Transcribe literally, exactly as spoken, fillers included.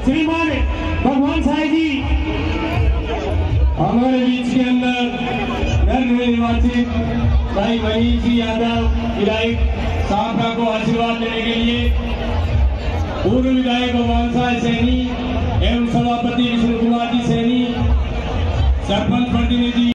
श्रीमान भगवान साई जी हमारे बीच के अंदर घर में निर्वाचित भाई मनीष जी यादव विधायक साहब को आशीर्वाद देने के लिए पूर्व विधायक भगवान साई सैनी एवं सभापति विष्णु कुमार जी सैनी सरपंच प्रतिनिधि